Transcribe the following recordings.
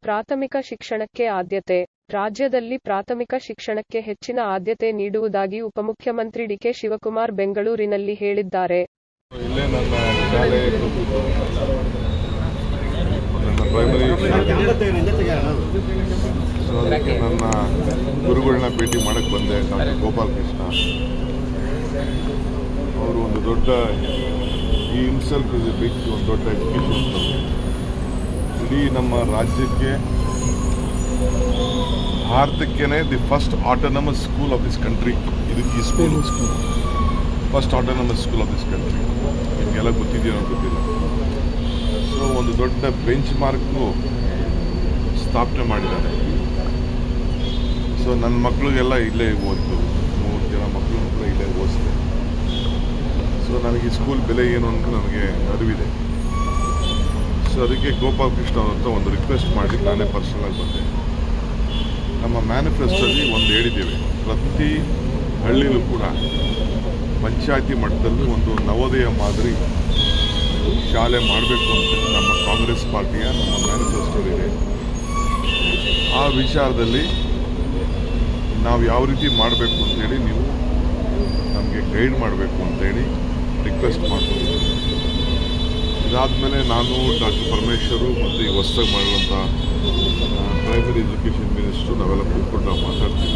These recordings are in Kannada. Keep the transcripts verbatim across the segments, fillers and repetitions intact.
ಪ್ರಾಥಮಿಕ ಶಿಕ್ಷಣಕ್ಕೆ ಆದ್ಯತೆ. ರಾಜ್ಯದಲ್ಲಿ ಪ್ರಾಥಮಿಕ ಶಿಕ್ಷಣಕ್ಕೆ ಹೆಚ್ಚಿನ ಆದ್ಯತೆ ನೀಡುವುದಾಗಿ ಉಪಮುಖ್ಯಮಂತ್ರಿ ಡಿ ಕೆ ಶಿವಕುಮಾರ್ ಬೆಂಗಳೂರಿನಲ್ಲಿ ಹೇಳಿದ್ದಾರೆ. ಇಲ್ಲೇ ನನ್ನ ಶಾಲೆ ನನ್ನ ಪ್ರೈಮರಿ ಸೊ ಅದಕ್ಕೆ ನನ್ನ ಗುರುಗಳನ್ನ ಭೇಟಿ ಮಾಡಕ್ಕೆ ಬಂದೆ. ಡಾಕ್ಟರ್ ಗೋಪಾಲಕೃಷ್ಣ ಅವರು ಒಂದು ದೊಡ್ಡ ಈ ಹಿಮ್ಸೆಲ್ಫ್ ಇಸ್ ಎ ಬಿಗ್ ಒಂದು ದೊಡ್ಡ ಎಜುಕೇಷನ್. ಇಡೀ ನಮ್ಮ ರಾಜ್ಯಕ್ಕೆ ಭಾರತಕ್ಕೇನೆ the first autonomous school of this country. ಇದು ಈ school first autonomous school of this country. ನಿಮಗೆಲ್ಲ ಗೊತ್ತಿದೆಯೋ ಗೊತ್ತಿಲ್ಲ. ಸೊ ಒಂದು ದೊಡ್ಡ ಬೆಂಚ್ ಮಾರ್ಕ್ನು ಸ್ಥಾಪನೆ ಮಾಡಿದ್ದಾರೆ. ಸೊ ನನ್ನ ಮಕ್ಕಳಿಗೆಲ್ಲ ಇಲ್ಲೇ ಓದಿತು. ಮೂರು ಜನ ಮಕ್ಕಳು ಕೂಡ ಇಲ್ಲೇ ಓದಿಸಿದೆ. ಸೊ ನನಗೆ ಈ ಸ್ಕೂಲ್ ಬೆಲೆ ಏನು ಅಂತ ನನಗೆ ಅರಿವಿದೆ. ಸೊ ಅದಕ್ಕೆ ಗೋಪಾಲಕೃಷ್ಣ ಅಂತ ಒಂದು ರಿಕ್ವೆಸ್ಟ್ ಮಾಡಿ ನಾನೇ ಪರ್ಸನಲಾಗಿ ಬಂದೆ. ನಮ್ಮ ಮ್ಯಾನಿಫೆಸ್ಟೋಲ್ಲಿ ಒಂದು ಹೇಳಿದ್ದೇವೆ, ಪ್ರತಿ ಹಳ್ಳಿಲೂ ಕೂಡ ಪಂಚಾಯತಿ ಮಟ್ಟದಲ್ಲಿ ಒಂದು ನವೋದಯ ಮಾದರಿ ಶಾಲೆ ಮಾಡಬೇಕು ಅಂತ ನಮ್ಮ ಕಾಂಗ್ರೆಸ್ ಪಾರ್ಟಿಯ ನಮ್ಮ ಮ್ಯಾನಿಫೆಸ್ಟೋ ಇದೆ. ಆ ವಿಚಾರದಲ್ಲಿ ನಾವು ಯಾವ ರೀತಿ ಮಾಡಬೇಕು ಅಂತೇಳಿ ನೀವು ನಮಗೆ ಗೈಡ್ ಮಾಡಬೇಕು ಅಂತೇಳಿ ರಿಕ್ವೆಸ್ಟ್ ಮಾಡ್ಕೊಂಡಿದ್ದೀವಿ. ಇದಾದಮೇಲೆ ನಾನು ಡಾಕ್ಟರ್ ಪರಮೇಶ್ವರು ಮತ್ತು ಈ ಹೊಸದಾಗಿ ಮಾಡಿರುವಂಥ ಪ್ರೈಮರಿ ಎಜುಕೇಷನ್ ಮಿನಿಸ್ಟ್ರು ನಾವೆಲ್ಲ ಕೂತ್ಕೊಂಡು ನಾವು ಮಾತಾಡ್ತೀವಿ.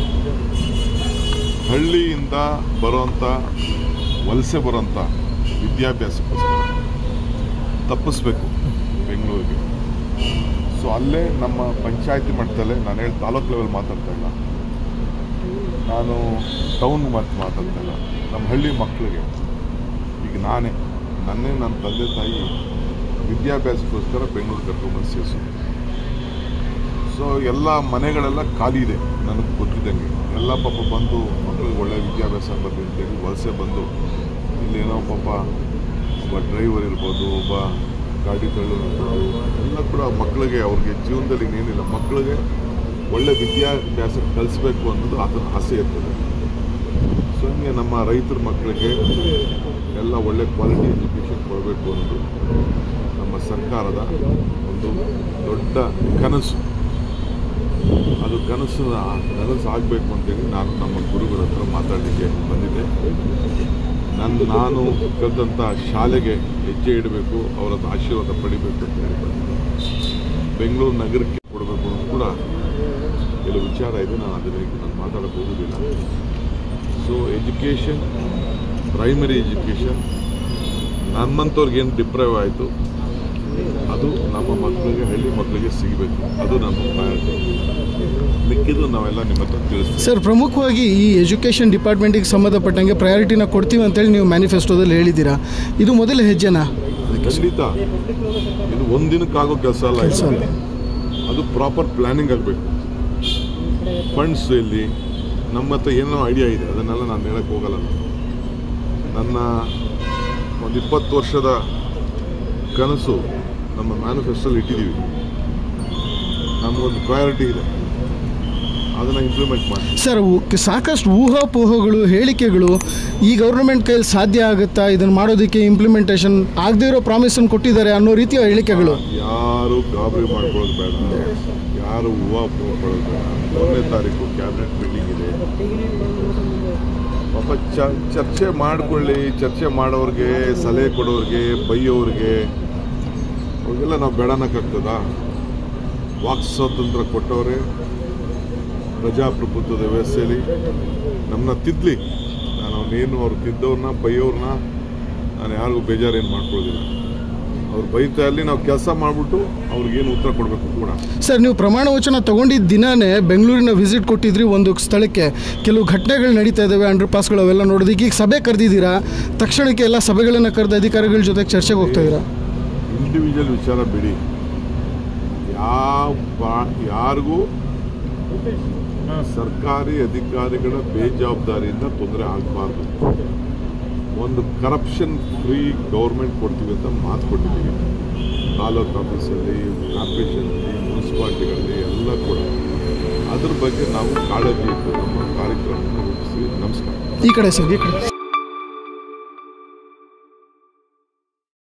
ಹಳ್ಳಿಯಿಂದ ಬರೋವಂಥ ವಲಸೆ ಬರೋಂಥ ವಿದ್ಯಾಭ್ಯಾಸಕ್ಕೋಸ್ಕರ ತಪ್ಪಿಸ್ಬೇಕು ಬೆಂಗಳೂರಿಗೆ. ಸೊ ಅಲ್ಲೇ ನಮ್ಮ ಪಂಚಾಯತಿ ಮಟ್ಟದಲ್ಲೇ ನಾನು ಹೇಳಿ ತಾಲೂಕು ಲೆವೆಲ್ ಮಾತಾಡ್ತಾ ಇಲ್ಲ, ನಾನು ಟೌನ್ ಮತ್ತು ಮಾತಾಡ್ತಾ ಇಲ್ಲ. ನಮ್ಮ ಹಳ್ಳಿ ಮಕ್ಕಳಿಗೆ ಈಗ ನಾನೇ ನನ್ನೇ ನನ್ನ ತಂದೆ ತಾಯಿ ವಿದ್ಯಾಭ್ಯಾಸಕ್ಕೋಸ್ಕರ ಬೆಂಗಳೂರು ಕರ್ಕೊಂಡ್ಬಂದು ಸೇರಿಸೋದು. ಸೊ ಎಲ್ಲ ಮನೆಗಳೆಲ್ಲ ಖಾಲಿ ಇದೆ ನನಗೆ ಗೊತ್ತಿದ್ದಂಗೆ. ಎಲ್ಲ ಪಾಪ ಬಂದು ಮಕ್ಕಳಿಗೆ ಒಳ್ಳೆಯ ವಿದ್ಯಾಭ್ಯಾಸ ಬರಲಿ ಅಂತೇಳಿ ವಲಸೆ ಬಂದು ಇಲ್ಲೇನೋ ಪಾಪ ಒಬ್ಬ ಡ್ರೈವರ್ ಇರ್ಬೋದು, ಒಬ್ಬ ಗಾಡಿ ತಳ್ಳೋರು ಇರ್ಬೋದು, ಎಲ್ಲ ಕೂಡ ಮಕ್ಕಳಿಗೆ ಅವ್ರಿಗೆ ಜೀವನದಲ್ಲಿ ಇನ್ನೇನಿಲ್ಲ, ಮಕ್ಕಳಿಗೆ ಒಳ್ಳೆ ವಿದ್ಯಾಭ್ಯಾಸ ಕಲಿಸ್ಬೇಕು ಅನ್ನೋದು ಅದನ್ನ ಆಸೆ ಇರ್ತದೆ. ಸೊ ಹಂಗೆ ನಮ್ಮ ರೈತರ ಮಕ್ಕಳಿಗೆ ಎಲ್ಲ ಒಳ್ಳೆ ಕ್ವಾಲಿಟಿ ಎಜುಕೇಷನ್ ಕೊಡಬೇಕು ಅನ್ನೋದು ನಮ್ಮ ಸರ್ಕಾರದ ಒಂದು ದೊಡ್ಡ ಕನಸು. ಅದು ಕನಸು ನನಸು ಆಗಬೇಕು ಅಂತೇಳಿ ನಾನು ನಮ್ಮ ಗುರುಗಳ ಹತ್ರ ಮಾತಾಡಲಿಕ್ಕೆ ಬಂದಿದ್ದೆ. ನನ್ನ ನಾನು ಕಲಿತಂಥ ಶಾಲೆಗೆ ಹೆಜ್ಜೆ ಇಡಬೇಕು, ಅವರ ಆಶೀರ್ವಾದ ಪಡಿಬೇಕು ಅಂತ ಹೇಳಿ ಬಂದಿದ್ದೆ. ಬೆಂಗಳೂರು ನಗರಕ್ಕೆ ಕೊಡಬೇಕು ಅನ್ನೋದು ಕೂಡ ಕೆಲವು ವಿಚಾರ ಇದೆ. ನಾನು ಅದನ್ನ ನಾನು ಮಾತಾಡೋಕ್ಕೆ ಹೋಗೋದಿಲ್ಲ. ಸೊ ಎಜುಕೇಷನ್, ಪ್ರೈಮರಿ ಎಜುಕೇಷನ್ ನಮ್ಮಂಥವ್ರಿಗೆ ಏನು ಡಿಪ್ರೈವ್ ಆಯಿತು ಅದು ನಮ್ಮ ಮಕ್ಕಳಿಗೆ, ಹಳ್ಳಿ ಮಕ್ಕಳಿಗೆ ಸಿಗಬೇಕು. ಅದು ನಮ್ಮ ಪ್ರಯಾರಿಟಿ. ಮಿಕ್ಕಿದ್ದು ನಾವೆಲ್ಲ ನಿಮ್ಮ ಹತ್ರ ತಿಳಿಸ್ತೀವಿ. ಸರ್, ಪ್ರಮುಖವಾಗಿ ಈ ಎಜುಕೇಷನ್ ಡಿಪಾರ್ಟ್ಮೆಂಟಿಗೆ ಸಂಬಂಧಪಟ್ಟಂಗೆ ಪ್ರಯಾರಿಟಿನ ಕೊಡ್ತೀವಿ ಅಂತೇಳಿ ನೀವು ಮ್ಯಾನಿಫೆಸ್ಟೋದಲ್ಲಿ ಹೇಳಿದ್ದೀರಾ. ಇದು ಮೊದಲ ಹೆಜ್ಜೆನಾ? ಖಂಡಿತ ಇದು ಒಂದಿನಕ್ಕಾಗೋ ಕೆಲಸ ಅಲ್ಲ. ಅದು ಪ್ರಾಪರ್ ಪ್ಲ್ಯಾನಿಂಗ್ ಆಗಬೇಕು. ಫಂಡ್ಸ್ ಇಲ್ಲಿ ನಮ್ಮ ಹತ್ರ ಏನೋ ಐಡಿಯಾ ಇದೆ, ಅದನ್ನೆಲ್ಲ ನಾನು ಹೇಳಕ್ಕೆ ಹೋಗಲ್ಲ. ನನ್ನ ಒಂದು ಇಪ್ಪತ್ತು ವರ್ಷದ ಕನಸು ನಮ್ಮ ಮ್ಯಾನಿಫೆಸ್ಟೋಲ್ಲಿ ಇಟ್ಟಿದ್ದೀವಿ. ನಮಗೊಂದು ಪ್ರಯಾರಿಟಿ ಇದೆ, ಅದನ್ನು ಇಂಪ್ಲಿಮೆಂಟ್ ಮಾಡಿ. ಸರ್, ಸಾಕಷ್ಟು ಊಹಾಪೋಹಗಳು, ಹೇಳಿಕೆಗಳು ಈ ಗೌರ್ಮೆಂಟ್ ಕೈಯಲ್ಲಿ ಸಾಧ್ಯ ಆಗುತ್ತಾ ಇದನ್ನು ಮಾಡೋದಕ್ಕೆ, ಇಂಪ್ಲಿಮೆಂಟೇಷನ್ ಆಗದೇ ಇರೋ ಪ್ರಾಮಿಸನ್ನು ಕೊಟ್ಟಿದ್ದಾರೆ ಅನ್ನೋ ರೀತಿಯ ಹೇಳಿಕೆಗಳು. ಯಾರು ಗಾಬರಿ ಮಾಡ್ಕೊಳ್ಳೋದು ಬೇಡ, ಯಾರು ಊಹಾಪೋಹ ಪಡೋದು ಬೇಡ. ಮೂರನೇ ತಾರೀಕು ಕ್ಯಾಬಿನೆಟ್ ಮೀಟಿಂಗ್ ಇದೆ. ಪಾಪ ಚ ಚರ್ಚೆ ಮಾಡಿಕೊಳ್ಳಿ. ಚರ್ಚೆ ಮಾಡೋರಿಗೆ, ಸಲಹೆ ಕೊಡೋರಿಗೆ, ಬೈಯೋರಿಗೆ ಅವ್ರಿಗೆಲ್ಲ ನಾವು ಬೇಡನಕ್ಕಾಗ್ತದ? ವಾಕ್ ಸ್ವಾತಂತ್ರ್ಯ ಕೊಟ್ಟವ್ರೆ ಪ್ರಜಾಪ್ರಭುತ್ವದ ವ್ಯವಸ್ಥೆಯಲ್ಲಿ. ನಮ್ಮನ್ನ ತಿದ್ದಲಿ. ನಾನು ಅವನೇನು ಅವ್ರು ತಿದ್ದವ್ರನ್ನ, ಬೈಯೋರನ್ನ ನಾನು ಯಾರಿಗೂ ಬೇಜಾರೇನು ಮಾಡ್ಕೊಳ್ಳೋದಿಲ್ಲ. ಅವ್ರು ಬೈತಾ ಅಲ್ಲಿ ನಾವು ಕೆಲಸ ಮಾಡಿಬಿಟ್ಟು ಅವ್ರಿಗೇನು ಉತ್ತರ ಕೊಡಬೇಕು ಕೂಡ. ಸರ್, ನೀವು ಪ್ರಮಾಣ ವಚನ ತೊಗೊಂಡಿದ್ದ ದಿನಾನೇ ಬೆಂಗಳೂರಿನ ವಿಸಿಟ್ ಕೊಟ್ಟಿದ್ರಿ ಒಂದು ಸ್ಥಳಕ್ಕೆ. ಕೆಲವು ಘಟನೆಗಳು ನಡೀತಾ ಇದ್ದಾವೆ, ಅಂಡರ್ ಪಾಸ್ಗಳು ಅವೆಲ್ಲ ನೋಡೋದಕ್ಕೆ ಈಗ ಸಭೆ ಕರೆದಿದ್ದೀರಾ. ತಕ್ಷಣಕ್ಕೆ ಎಲ್ಲ ಸಭೆಗಳನ್ನು ಕರೆದು ಅಧಿಕಾರಿಗಳ ಜೊತೆಗೆ ಚರ್ಚೆಗೆ ಹೋಗ್ತಾ ಇದ್ದೀರಾ. ಇಂಡಿವಿಜುವಲ್ ವಿಚಾರ ಬಿಡಿ, ಯಾವ ಯಾರಿಗೂ ಸರ್ಕಾರಿ ಅಧಿಕಾರಿಗಳ ಬೇಜವಾಬ್ದಾರಿಯಿಂದ ತೊಂದರೆ ಆಗಬಾರ್ದು. ಒಂದು ಕರಪ್ಷನ್ ಫ್ರೀ ಗೌರ್ಮೆಂಟ್ ಕೊಡ್ತೀವಿ ಅಂತ ಮಾತು ಕೊಟ್ಟಿದ್ದೀವಿ. ತಾಲೂಕು ಆಫೀಸಲ್ಲಿ, ಕಾರ್ಪೊರೇಷನಲ್ಲಿ, ಮುನ್ಸಿಪಾಲ್ಟಿಗಳಲ್ಲಿ ಎಲ್ಲ ಕೂಡ ಅದ್ರ ಬಗ್ಗೆ ನಾವು ಕಾಳಜಿ ಇಟ್ಟು ನಮ್ಮ ಕಾರ್ಯಕ್ರಮವನ್ನು ರೂಪಿಸಿ. ನಮಸ್ಕಾರ. ಈ ಕಡೆ ಸರ್, ಈ ಕಡೆ